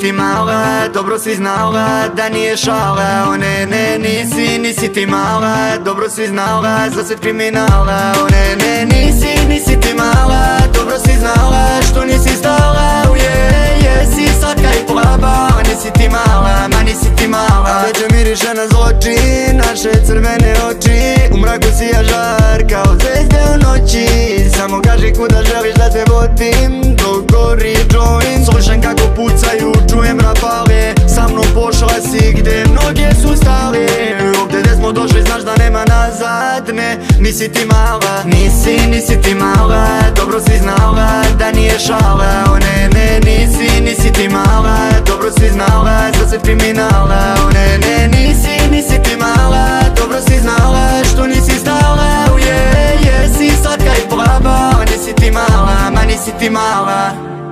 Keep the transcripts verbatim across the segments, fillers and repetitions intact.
ti mala, dobro si znala da nije šala. O ne, ne, nisi, nisi ti mala, dobro si znala za svet kriminala. O ne, ne, nisi, nisi ti mala, dobro si znala što nisi stala. U je, jesi slatka i plava, nisi ti mala, ma nisi ti mala. Sve će miriše na zločin, naše crvene oči, u mraku sija žar kao zvezde u noći. Samo kaži kuda želiš da te vodim, dok gori joint. Slušam kako pucaju, čujem rapale, sa mnom pošla si gde mnoge su stale. Ovdje gde smo došli znaš da nema nazad, ne, nisi ti mala. Nisi, nisi ti mala, dobro si znala da nije šala. O ne, ne, nisi, nisi ti mala, dobro si znala za svet kriminala. O ne, ne, nisi, nisi ti mala, dobro si znala što nisi stala. U je, jesi slatka i plava, nisi ti mala, ma nisi ti mala.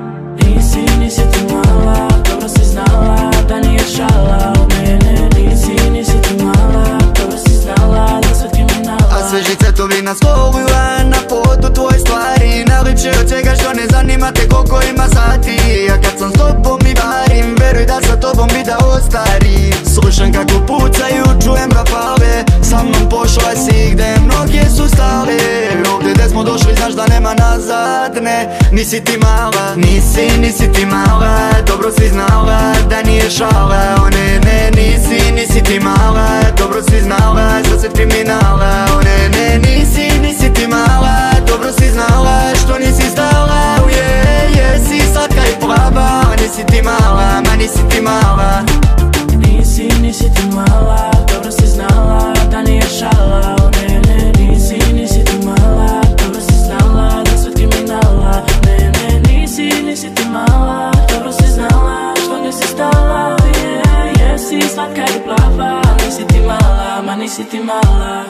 Nisi, nisi ti mala, dobro si znala da nije šala. U mene nisi, nisi ti mala, dobro si znala za svet kriminala. A sveži cvetovi na stolu, a na podu tvoje stvari najlepše od svega što ne zanima te koliko ima sati. A kad sam s tobom i varim, veruj da sa tobom bi da ostari. Slušam kako pucaju, čujem rafale, sa mnom pošla si gde mnoge su stale. Ovdje gde smo došli znaš da nema nazad, ne, nisi ti mala. Nisi, nisi ti mala, dobro si znala da nije šala. O ne, ne, nisi, nisi ti mala, dobro si znala za svet kriminala. O ne, ne, nisi, nisi ti mala, dobro si znala što nisi stala. U je, jesi slatka i plava, nisi ti mala, ma nisi ti mala. Nisi, nisi ti mala, dobro si znala da nije šala. U mene nisi, nisi ti mala, dobro si znala da svet kriminala. Ne, ne, nisi, nisi ti mala, dobro si znala što nisi stala. Yeah, jesi slatka i plava, nisi ti mala, ma nisi ti mala.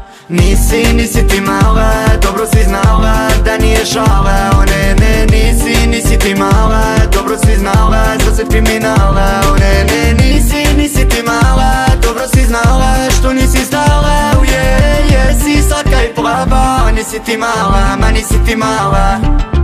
Nisi, nisi ti mala, dobro si znala da nije šala. O ne, ne, nisi, nisi ti mala, dobro si znala za svet kriminala. O ne, ne, nisi, nisi ti mala, dobro si znala što nisi stala. U je, jesi slatka i plava, nisi ti mala, ma nisi ti mala.